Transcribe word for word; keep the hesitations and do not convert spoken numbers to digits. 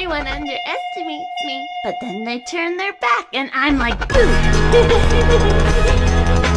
everyone underestimates me, but then they turn their back and I'm like, boo!